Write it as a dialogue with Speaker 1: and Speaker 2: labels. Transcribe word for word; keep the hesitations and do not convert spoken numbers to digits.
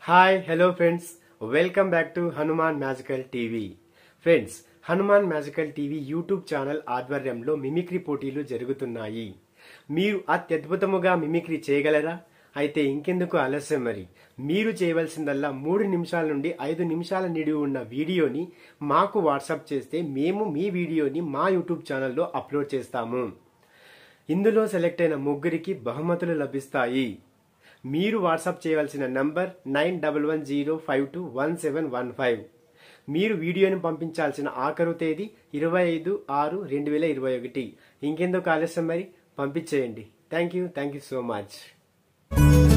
Speaker 1: Hi hello friends, welcome back to Hanuman magical TV. Friends, Hanuman magical TV YouTube channel ఆధ్వర్యంలో mimicry పోటీలు జరుగుతున్నాయి. మీరు అత్యద్భుతముగా mimicry చేయగలరా? అయితే ఇంకెందుకు ఆలస్యం, మరి మీరు చేయవలసిందల్లా మూడు నిమిషాల నుండి ఐదు నిమిషాల నిడివి ఉన్న వీడియోని మాకు వాట్సాప్ చేస్తే మేము మీ వీడియోని మా యూట్యూబ్ ఛానల్లో అప్లోడ్ చేస్తాము. ఇందులో సెలెక్ట్ అయిన ముగ్గురికి బహుమతులు లభిస్తాయి. మీరు వాట్సాప్ చేయవలసిన number nine double one zero five two one seven one five. మీరు వీడియోని పంపించాల్సిన ఆఖరు తేదీ ఇరవై ఐదు ఆరు రెండు వేల ఇరవై ఒకటి. ఇంకెందుకు ఆలస్యం, మరి పంపించేయండి. Thank you thank you so much.